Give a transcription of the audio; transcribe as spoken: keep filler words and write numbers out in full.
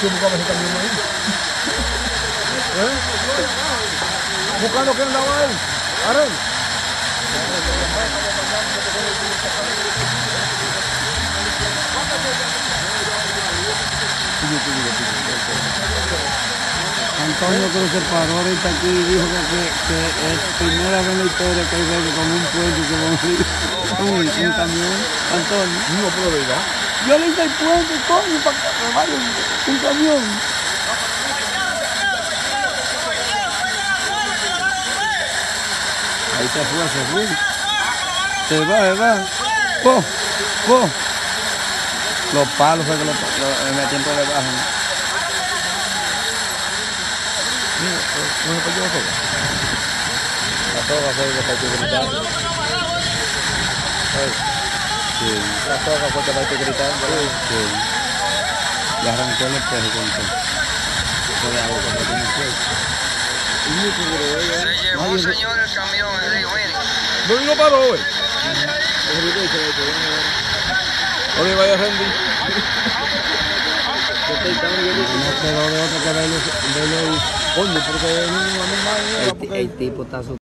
que buscaba ese camión ahí. ¿Eh? Buscando quién andaba ahí. Aren. Antonio Cruz se paró ahorita aquí y dijo que, que, que es primera vez en la historia que hay gente con un puente que va a morir con un, un camión. Antonio. No, pero verdad. Yo le hice el puente, coño, para que me vaya un, un camión. Ahí se fue, se fue. Se va, se va. ¡Oh! ¡Oh! Los palos fue que lo, lo, en el tiempo de baja. ¿No se partió la soga? La soga fue que partió gritando. Sí. La soga fue que partió gritando. Sí. Le arrancó el espejo con todo. Fue la agua que tiene fuego. Se llevó un señor el camión, el río Winnie. ¿Dónde no paró, güey? Oye, vaya Randy. No quedó de otra que verlo, verlo ahí. Coño, porque es un animal. El, el tipo está asustado.